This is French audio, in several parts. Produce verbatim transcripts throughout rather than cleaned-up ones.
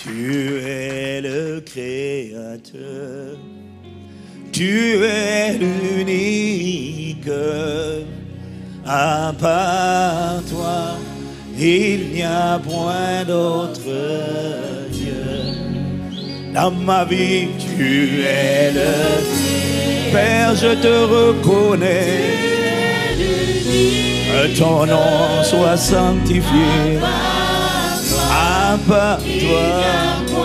Tu es le Créateur, tu es l'unique, à part toi, il n'y a point d'autre Dieu. Dans ma vie, tu es le Père, je te reconnais, que ton nom soit sanctifié. À part toi,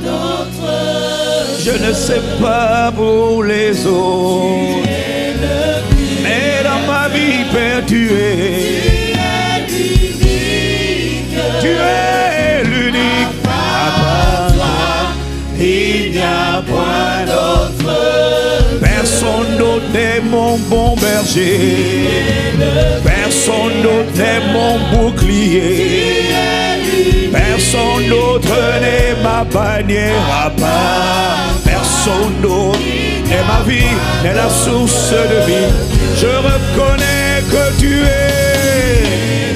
je ne sais pas pour les autres, mais dans ma vie, Père, tu es, tu es l'unique. À part toi, il n'y a point d'autre. Personne d'autre n'est mon bon berger, personne d'autre n'est mon bouclier, personne d'autre n'est ma bannière à part. Personne d'autre n'est ma vie, n'est la source de vie. Je reconnais que tu es,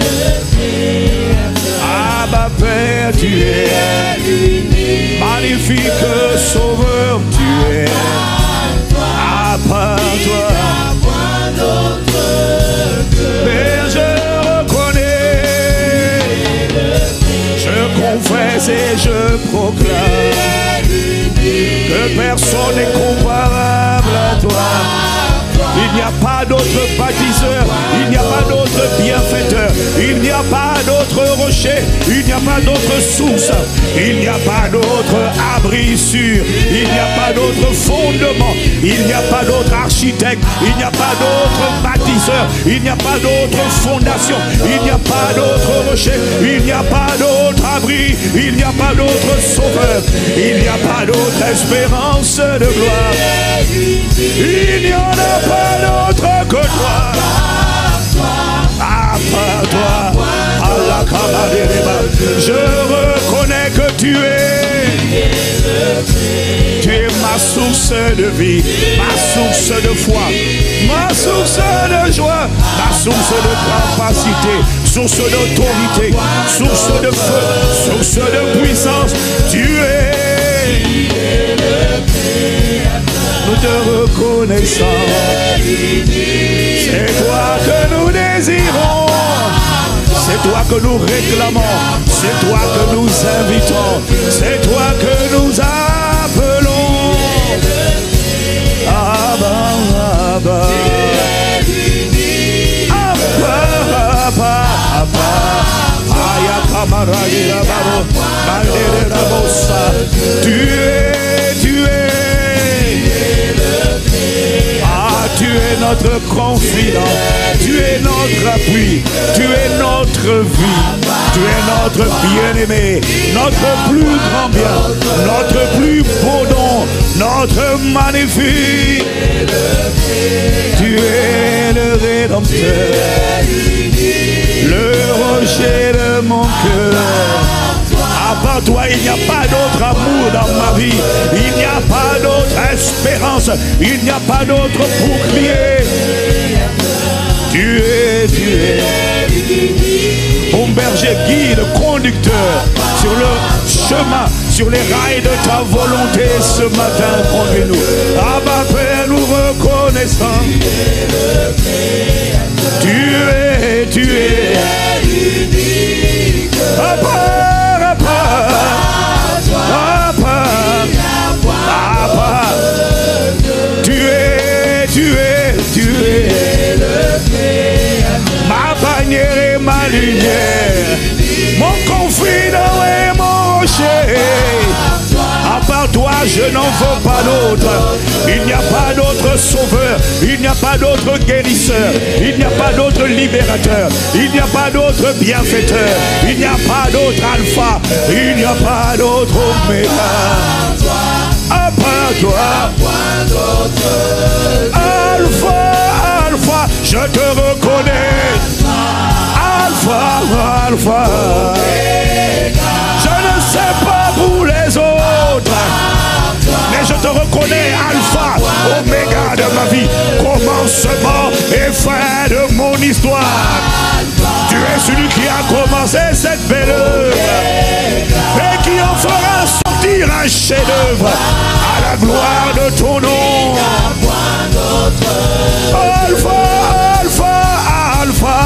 ah ma Père, tu es magnifique Sauveur, tu es. À part toi, Père, je reconnais, je confesse et je proclame que personne n'est comparable à toi. Il n'y a pas d'autre bâtisseur, il n'y a pas d'autre bienfaiteur, il n'y a pas d'autre rocher, il n'y a pas d'autre source, il n'y a pas d'autre abri sûr, il n'y a pas d'autre fondement, il n'y a pas d'autre architecte, il n'y a pas d'autre bâtisseur, il n'y a pas d'autre fondation, il n'y a pas d'autre rocher, il n'y a pas d'autre abri, il n'y a pas d'autre sauveur, il n'y a pas d'autre espérance de gloire. Il n'y en a pas d'autre que toi. À part toi, à la camarade, je reconnais que tu es. Tu es ma source de vie, ma source de foi, ma source de joie, ma source de capacité, source d'autorité, source de feu, source de puissance. Tu es. Nous te reconnaissons, c'est toi que nous désirons, c'est toi que nous réclamons, c'est toi que nous invitons, c'est toi que nous appelons. Abba, Abba, Abba, Abba, Abba, Aya camarade Rabaro, Malere Rabosa, tu es, tu es. Tu es notre confident, tu es notre appui, tu es notre vie, tu es notre bien-aimé, notre plus grand bien, notre plus beau don, notre magnifique. Tu es le Rédempteur, le rocher de mon cœur. À part toi, il n'y a pas d'autre amour dans ma vie. Il n'y a pas d'autre espérance. Il n'y a pas d'autre bouclier. Tu es, tu es mon berger, guide, conducteur sur le chemin, sur les rails de ta volonté. Ce matin, conduis-nous. Ah ma Père, nous reconnaissons. Tu es, tu es. À part tu es, tu es, tu es ma bannière et ma lumière, mon confident et mon rocher. À part toi, je n'en veux pas d'autre. Il n'y a pas d'autre sauveur, il n'y a pas d'autre guérisseur, il n'y a pas d'autre libérateur, il n'y a pas d'autre bienfaiteur, il n'y a pas d'autre alpha, il n'y a pas d'autre oméga. À part toi, Alpha, Alpha, je te reconnais. Alpha, Alpha, je ne sais pas pour les autres, mais je te reconnais, Alpha, Oméga de ma vie, commencement et fin de mon histoire. Tu es celui qui a commencé cette belle œuvre et qui en fera un chef-d'œuvre à la gloire de ton nom. Alpha, Alpha, Alpha.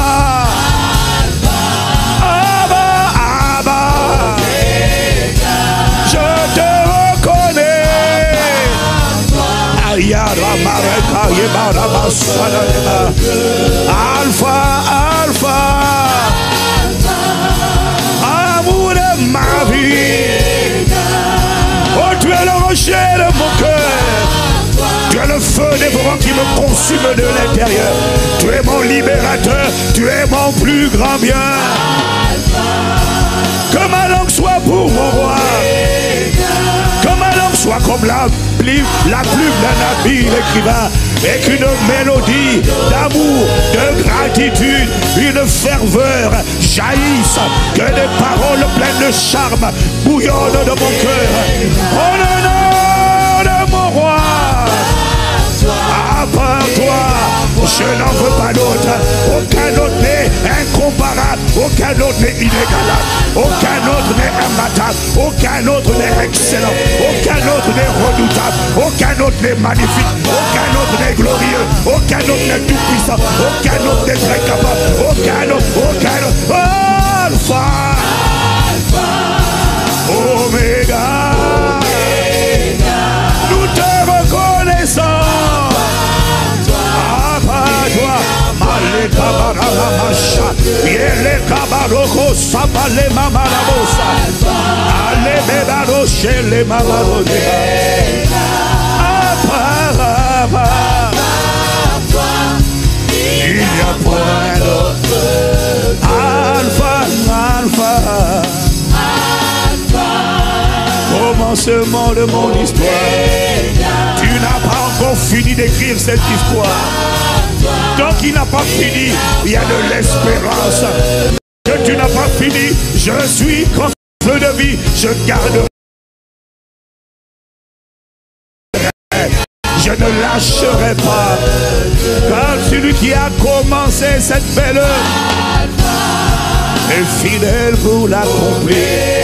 Abba, Abba. Je te reconnais. Alpha, Alpha. Amour de ma vie. Oh, tu es le rocher de mon cœur. Tu es le feu dévorant qui me consume de l'intérieur. Tu es mon libérateur. Tu es mon plus grand bien. Que ma langue soit pour mon roi. Que ma langue soit comme la plume, la plume d'un habile écrivain. Et qu'une mélodie d'amour, de gratitude, une ferveur jaillisse. Que des paroles pleines de charme bouillonnent de mon cœur. En l'honneur de mon roi. À part toi, je n'en veux pas d'autre. Aucun autre n'est incomparable. Aucun autre n'est inégalable. Aucun autre n'est imbattable. Aucun autre n'est excellent. Aucun autre n'est redoutable. Aucun autre n'est magnifique. Aucun autre n'est glorieux. Aucun autre n'est tout puissant. Aucun autre n'est très capable. Aucun autre, aucun autre. Alpha, Oméga. Nous te reconnaissons. Yele kabaroko sabale mama la bosa. Ale bebaro shele mama rode. Apa, il n'y a point d'autre. Alpha, Alpha. Commencement de mon histoire. Tu n'as pas encore fini d'écrire cette histoire. Tant qu'il n'a pas fini, il y a de l'espérance. Que tu n'as pas fini, je suis comme feu de vie, je garde. Je ne lâcherai pas. Car celui qui a commencé cette belle œuvre est fidèle pour l'accomplir.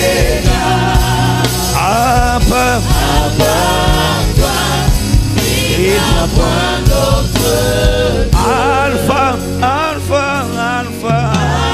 À part toi, il n'y a point d'autre. Alpha, Alpha, Alpha,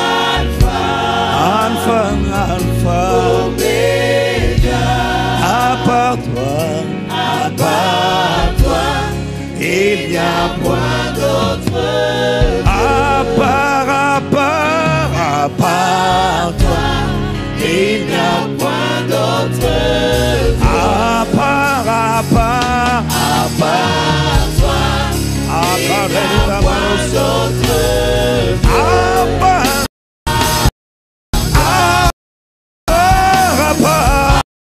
Alpha, Alpha, Omega. À part toi, à part toi, il n'y a point d'autre. À part, à part, à part toi, il n'y a point d'autre. À part, à part, à part toi, à part d'autre. À part, à part,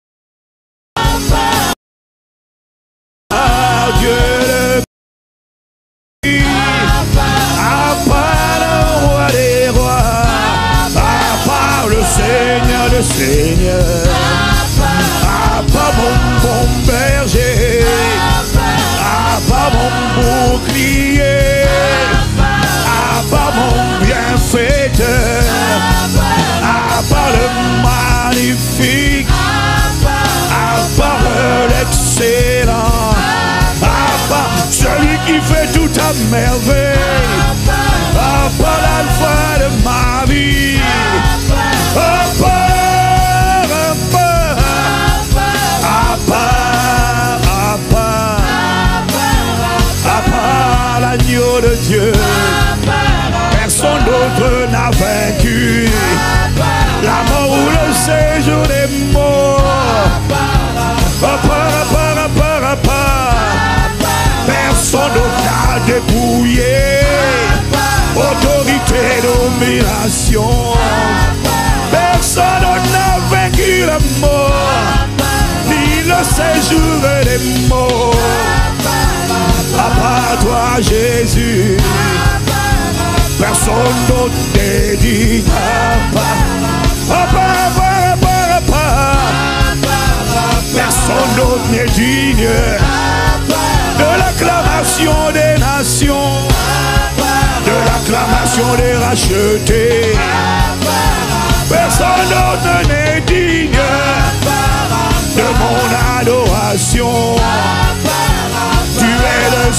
à Dieu le Christ, à part le roi des rois, à part le Seigneur des seigneurs, à part mon bon berger, à part mon bouclier, à part mon bienfaiteur, à part le magnifique, à part l'excellent, à part celui qui fait tout à merveille, à part l'alpha de ma vie, à part, à part, à part, à part, à part l'agneau de Dieu. Personne d'autre n'a vaincu la mort ou le séjour des morts. À part, à part, à part, à part, personne d'autre n'a dépouillé autorité et domination. Personne d'autre n'a vaincu la mort ni le séjour des morts. À part toi, Jésus, personne d'autre n'est digne. À part, à part, à part, à part, personne d'autre n'est digne de l'acclamation des nations, de l'acclamation des rachetés. Personne d'autre n'est digne de mon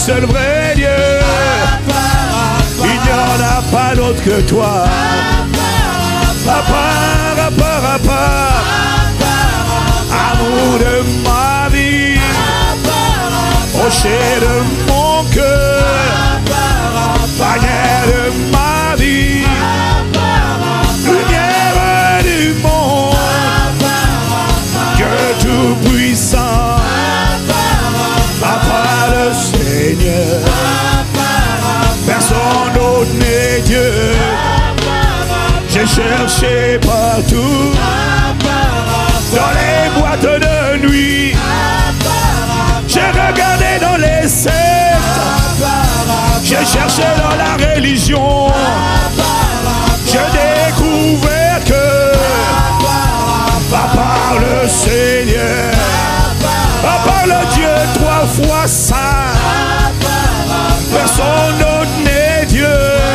seul vrai Dieu. Il n'y en a pas d'autre que toi. Papa, papa, papa, amour de ma vie, rocher de mon cœur, bannière de ma vie, lumière du monde, Dieu tout-puissant, Papa le Seigneur, personne d'autre n'est Dieu. J'ai cherché partout, dans les boîtes de nuit, j'ai regardé dans les sectes, j'ai cherché dans la religion, j'ai découvert que par le Seigneur, par le Dieu trois fois saint, personne d'autre n'est Dieu.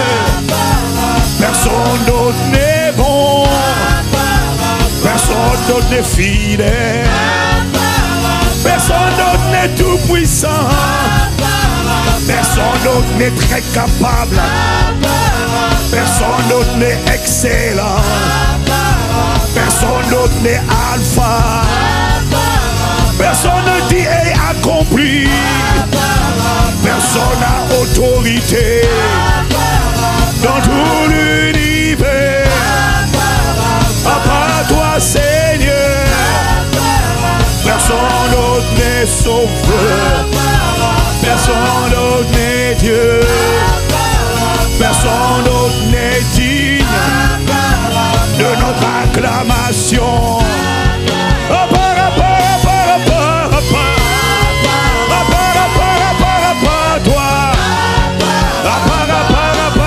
Personne d'autre n'est bon, personne d'autre n'est fidèle, personne d'autre n'est tout puissant, personne d'autre n'est très capable, personne d'autre n'est excellent, personne d'autre n'est alpha, personne ne dit et accompli, personne n'a autorité dans tout l'univers, à part toi Seigneur, personne d'autre n'est sauveur, personne d'autre n'est Dieu, personne d'autre n'est digne de notre acclamation. À part, à part, à part, à part, à part, à part, à part, à part, à part, toi, à part, à part.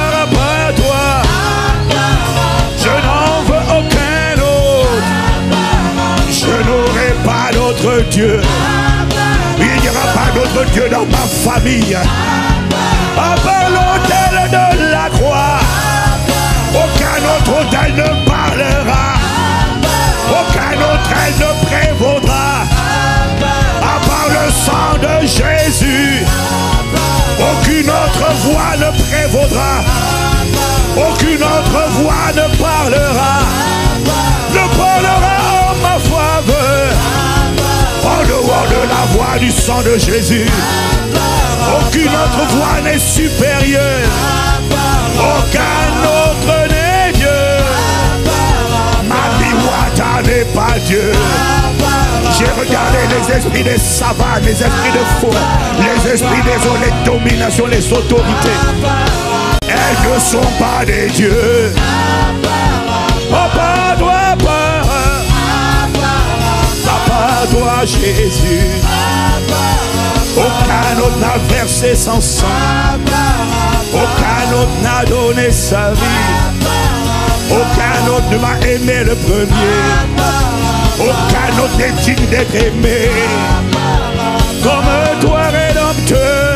Dieu, il n'y aura pas d'autre Dieu dans ma famille. À part l'autel de la croix, aucun autre autel ne parlera, aucun autel ne prévaudra. À part le sang de Jésus, aucune autre voix ne prévaudra, aucune autre voix ne parlera, ne parlera en ma faveur. En dehors de la voix du sang de Jésus, aucune autre voix n'est supérieure, aucun autre n'est Dieu. Mabiwata n'est pas Dieu. J'ai regardé les esprits des savanes, les esprits de fou, les esprits des eaux, les dominations, les autorités. Elles ne sont pas des dieux. Papa doit pas. Papa doit Jésus. Aucun autre n'a versé son sang, aucun autre n'a donné sa vie, aucun autre ne m'a aimé le premier, aucun autre n'est digne d'être aimé comme toi rédempteur,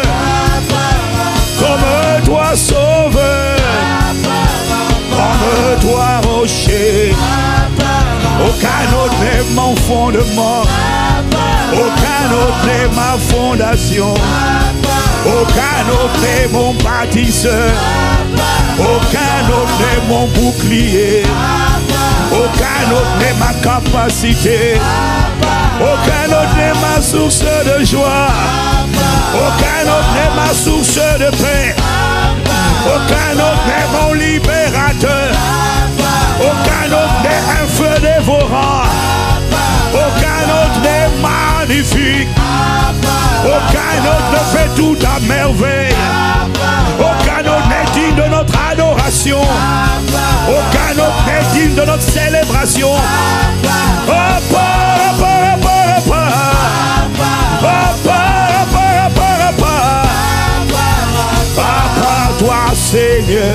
comme toi sauveur, comme toi rocher. Aucun autre n'est mon fondement, aucun autre n'est ma fondation, aucun autre n'est mon bâtisseur, aucun autre n'est mon bouclier, aucun autre n'est ma capacité, aucun autre n'est ma source de joie, aucun autre n'est ma source de paix, aucun autre n'est mon libérateur, aucun autre n'est un feu dévorant, aucun autre n'est magnifique, aucun autre ne fait tout à merveille, aucun autre n'est digne de notre adoration, aucun autre n'est digne de notre célébration. Papa, toi Seigneur,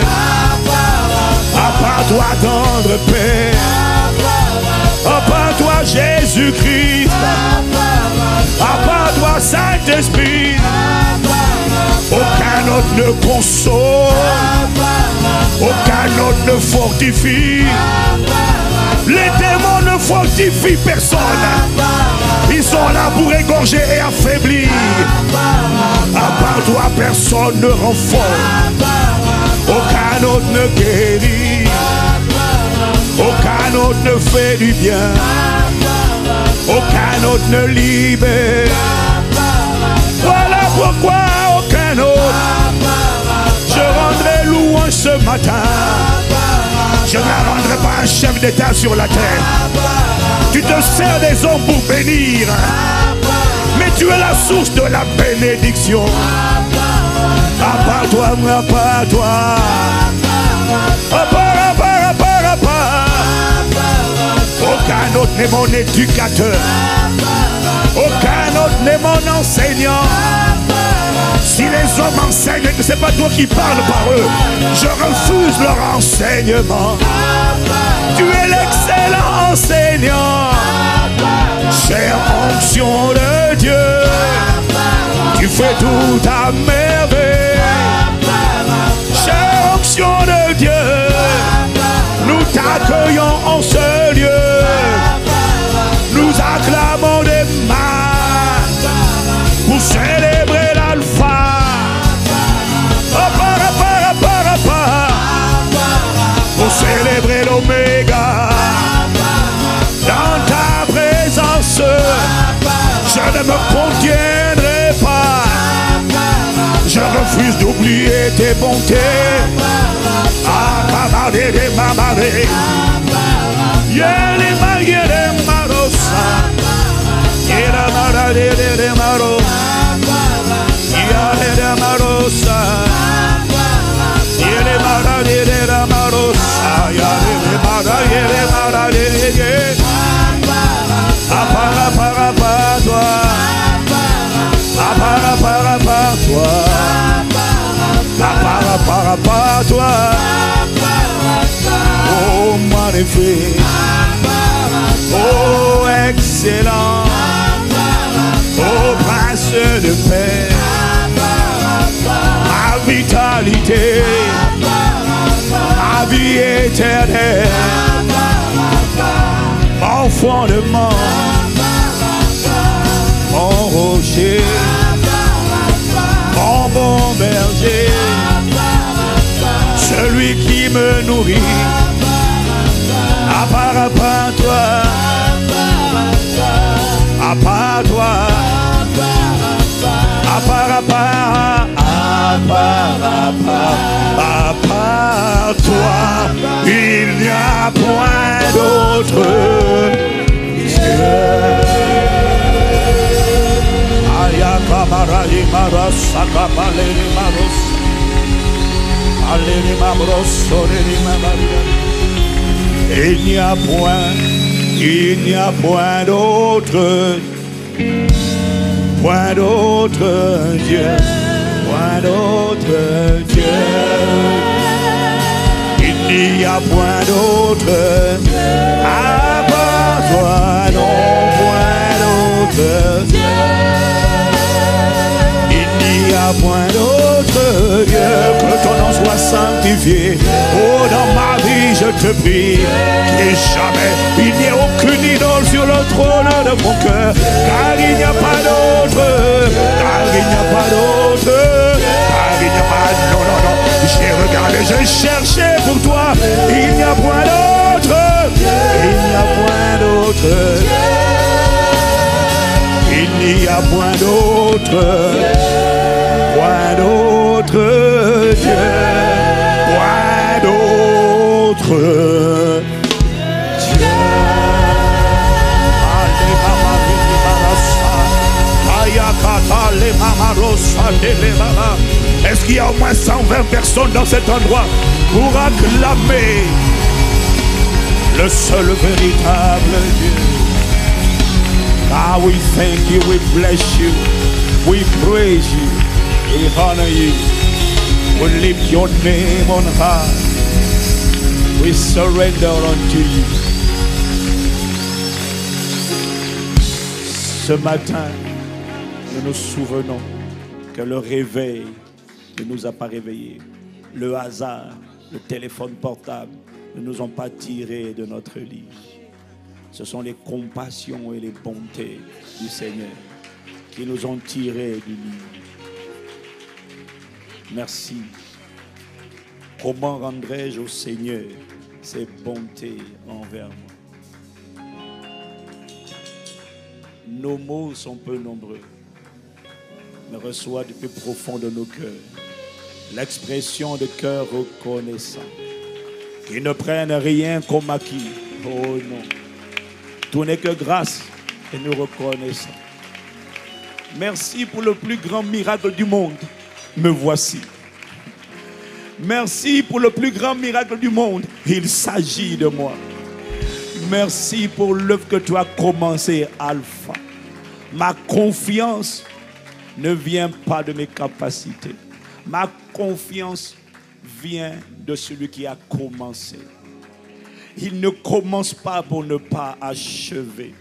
à part toi tendre Père, à part toi Jésus-Christ, à part toi Saint-Esprit, aucun autre ne console, aucun autre ne fortifie. Les démons ne fortifient personne, ils sont là pour égorger et affaiblir. À part toi, personne ne rend fort. Aucun autre ne guérit. Aucun autre ne fait du bien. Aucun autre ne libère. Voilà pourquoi aucun autre. Je rendrai louange ce matin. Je ne la rendrai pas un chef d'État sur la terre. Tu te sers des hommes pour bénir, mais tu es la source de la bénédiction. À part toi, à part toi. À part, à part, à part, à part. Aucun autre n'est mon éducateur. Aucun autre n'est mon enseignant. Si les hommes enseignent et que ce n'est pas toi qui parles par eux, je refuse leur enseignement. Tu es l'excellent enseignant. Chère onction de Dieu, tu fais tout à merveille. Chère onction de Dieu, nous t'accueillons en ce lieu. Nous acclamons des mains pour célébrer l'alpha. Pour célébrer l'oméga. Dans ta présence, je ne me contiendrai pas. Je refuse d'oublier tes bontés. Akamadé de mamaré. Yele magere marosa. Yela marade de maro. Yale de marosa. Yele marade de marosa. Yale marade de marade. Apara para para toi. Apara para para toi. Apara para para toi. Oh magnifique. Oh excellent. Oh prince de paix. Ma vitalité. Ma vie éternelle. Mon fondement. Mon rocher. Mon bon berger. Celui qui me nourrit. À part, à part toi. À part toi. À part, à part. À part, à part. À part toi. Il n'y a point d'autre Dieu. Aya kamarali maros sakapaleri maros. Aleri mamros soleri mamaria. Il n'y a point, il n'y a point d'autre, point d'autre Dieu, point d'autre Dieu. Il n'y a point d'autre, à part toi, non, point d'autre Dieu. Il n'y a point d'autre Dieu, que ton nom soit sanctifié. Oh, dans ma vie, je te prie, et jamais il n'y a aucune idole sur le trône de mon cœur, car il n'y a pas d'autre, car il n'y a pas d'autre, car il n'y a pas, non, non, non, j'ai regardé, j'ai cherché pour toi, il n'y a point d'autre, il n'y a point d'autre, il n'y a point d'autre, point d'autre Dieu, point d'autre Dieu. Est-ce qu'il y a au moins cent vingt personnes dans cet endroit pour acclamer le seul véritable Dieu? Ah, we thank you, we bless you, we praise you, we honor you, we lift your name on high, we surrender unto you. Ce matin, nous nous souvenons que le réveil ne nous a pas réveillés. Le hasard, le téléphone portable ne nous ont pas tirés de notre lit. Ce sont les compassions et les bontés du Seigneur qui nous ont tirés du lit. Merci. Comment rendrai-je au Seigneur ses bontés envers moi? Nos mots sont peu nombreux, mais reçois du plus profond de nos cœurs l'expression de cœur reconnaissant, qui ne prennent rien comme acquis. Oh non, tout n'est que grâce et nous reconnaissons. Merci pour le plus grand miracle du monde. Me voici. Merci pour le plus grand miracle du monde. Il s'agit de moi. Merci pour l'œuvre que tu as commencé, Alpha. Ma confiance ne vient pas de mes capacités. Ma confiance vient de celui qui a commencé. Il ne commence pas pour ne pas achever.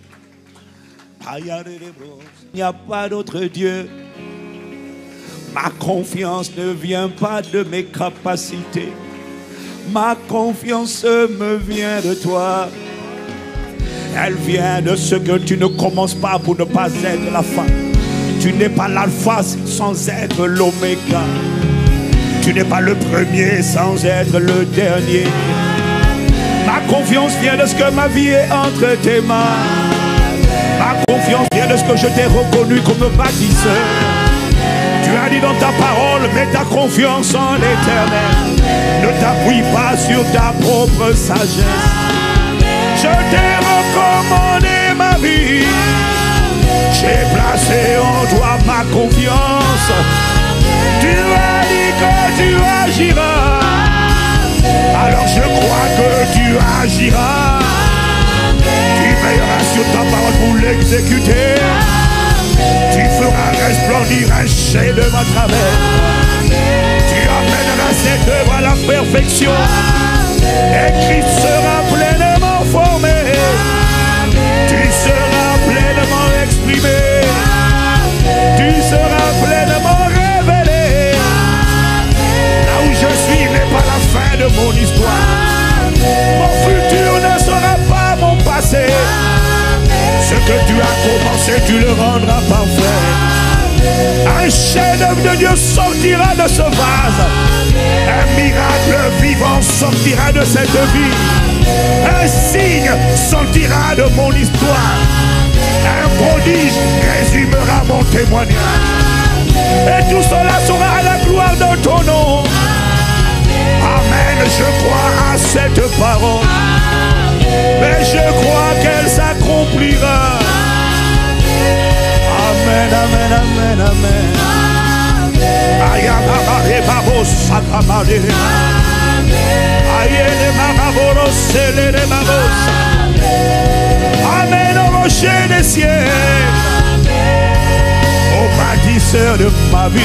Il n'y a pas d'autre Dieu. Ma confiance ne vient pas de mes capacités. Ma confiance me vient de toi. Elle vient de ce que tu ne commences pas pour ne pas être la fin. Tu n'es pas l'alpha sans être l'oméga. Tu n'es pas le premier sans être le dernier. Ma confiance vient de ce que ma vie est entre tes mains. Ma confiance vient de ce que je t'ai reconnu comme bâtisseur. Tu as dit dans ta parole, mets ta confiance en l'Éternel. Ne t'appuie pas sur ta propre sagesse. Je t'ai recommandé ma vie. J'ai placé en toi ma confiance. Tu as dit que tu agiras. Alors je crois que tu agiras. Tu veilleras sur ta parole pour l'exécuter. Tu feras resplendir un chef-d'œuvre à travers. Tu amèneras cette œuvre à la perfection. Et Christ sera pleinement formé. Tu seras pleinement exprimé. Tu seras pleinement révélé. Là où je suis n'est pas la fin de mon histoire. Mon futur ne sera pas mon passé. Ce que tu as commencé, tu le rendras parfait. Un chef-d'œuvre de Dieu sortira de ce vase. Un miracle vivant sortira de cette vie. Un signe sortira de mon histoire. Un prodige résumera mon témoignage. Et tout cela sera à la gloire de ton nom. Amen, je crois à cette parole. Mais je crois qu'elle s'accomplira. Amen, amen, amen, amen. Ayamare babo sakamare. Ayele maraboro selere babos. Amen au rocher des cieux. Au bâtisseur de ma vie.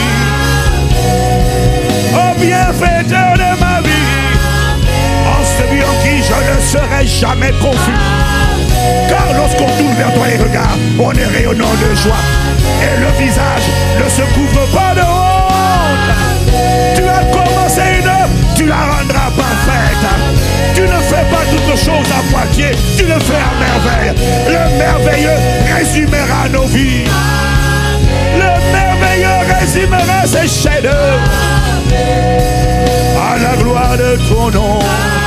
Au bienfaiteur de ma vie. En celui en qui je ne serai jamais confus. Car lorsqu'on tourne vers toi les regards, on est rayonnant de joie. Et le visage ne se couvre pas de honte. Tu as commencé une œuvre, tu la rendras parfaite. Tu ne fais pas toutes choses à moitié, tu le fais à merveille. Le merveilleux résumera nos vies. Le merveilleux résumera ses chefs-d'œuvre. À la gloire de ton nom.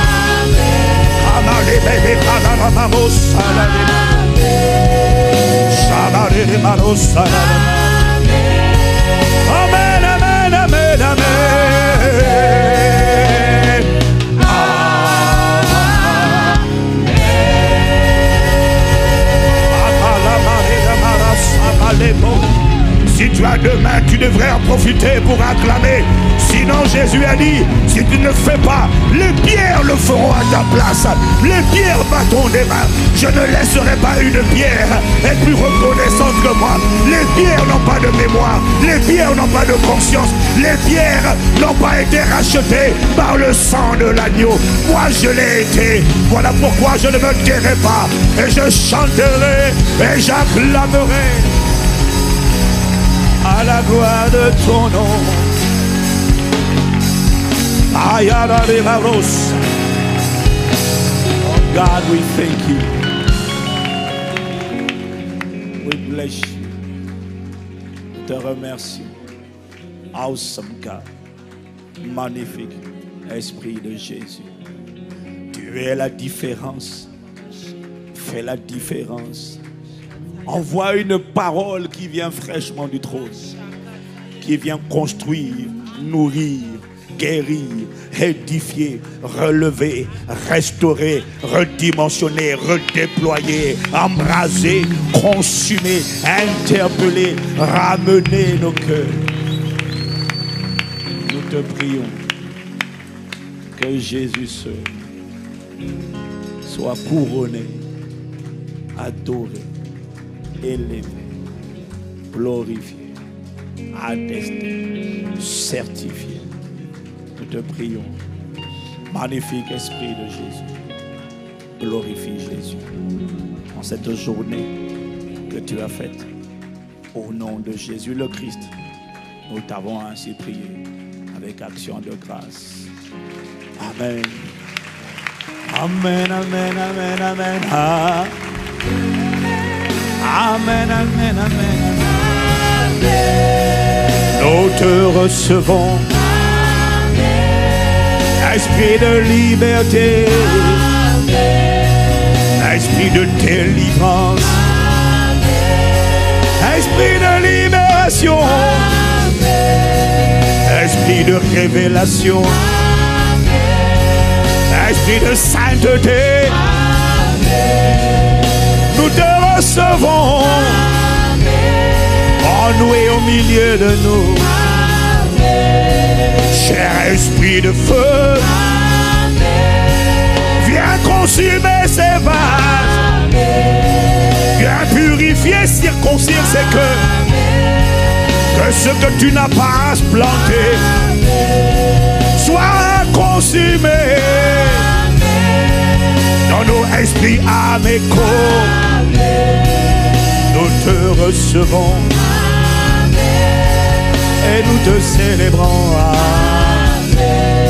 Amen, amen, amen, amen. Si tu as deux mains, tu devrais en profiter pour acclamer. Sinon, Jésus a dit, si tu ne fais pas, les pierres le feront à ta place. Les pierres battront des mains. Je ne laisserai pas une pierre être plus reconnaissante que moi. Les pierres n'ont pas de mémoire. Les pierres n'ont pas de conscience. Les pierres n'ont pas été rachetées par le sang de l'agneau. Moi, je l'ai été. Voilà pourquoi je ne me tairai pas. Et je chanterai et j'acclamerai à la gloire de ton nom. Oh God, we thank you. We bless you. Nous te remercions. Awesome God. Magnifique Esprit de Jésus. Tu es la différence. Fais la différence. Envoie une parole qui vient fraîchement du trône. Qui vient construire, nourrir, guérir, édifier, relever, restaurer, redimensionner, redéployer, embraser, consumer, interpeller, ramener nos cœurs. Nous te prions que Jésus seul soit couronné, adoré, élevé, glorifié, attesté, certifié. Nous te prions. Magnifique Esprit de Jésus. Glorifie Jésus. En cette journée que tu as faite, au nom de Jésus le Christ, nous t'avons ainsi prié avec action de grâce. Amen. Amen, amen, amen, amen. Ah. Amen, amen, amen. Nous te recevons. Esprit de liberté, esprit de délivrance, esprit de libération, esprit de révélation, esprit de sainteté. Nous te recevons en nous et au milieu de nous. Cher esprit de feu, viens consumer ces vases, viens purifier, circoncire ces cœurs, que ce que tu n'as pas planté soit consumé dans nos esprits, âmes et corps. Nous te recevons et nous te célébrons. Amen.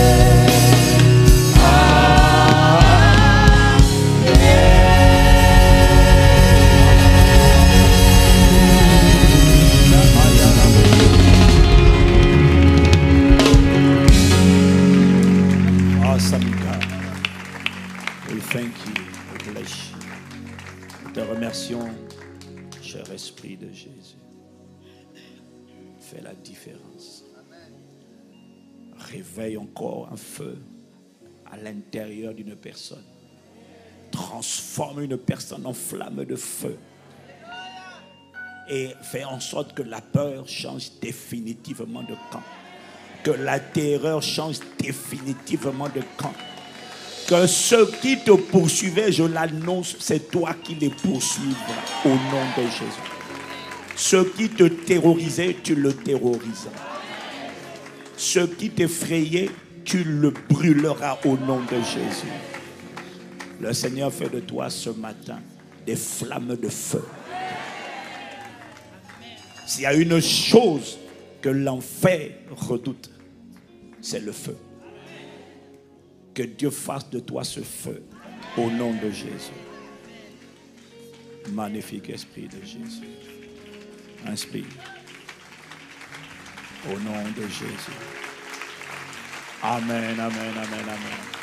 Awesome God. We thank you. We bless you. Nous te remercions, cher Esprit de Jésus. Fais la différence. Réveille encore un feu à l'intérieur d'une personne. Transforme une personne en flamme de feu. Et fais en sorte que la peur change définitivement de camp. Que la terreur change définitivement de camp. Que ceux qui te poursuivaient, je l'annonce, c'est toi qui les poursuivras au nom de Jésus. Ceux qui te terrorisaient, tu le terroriseras. Ceux qui t'effrayaient, tu le brûleras au nom de Jésus. Le Seigneur fait de toi ce matin des flammes de feu. S'il y a une chose que l'enfer redoute, c'est le feu. Que Dieu fasse de toi ce feu au nom de Jésus. Magnifique Esprit de Jésus. Inspire. Au nom de Jésus. Amen, amen, amen, amen.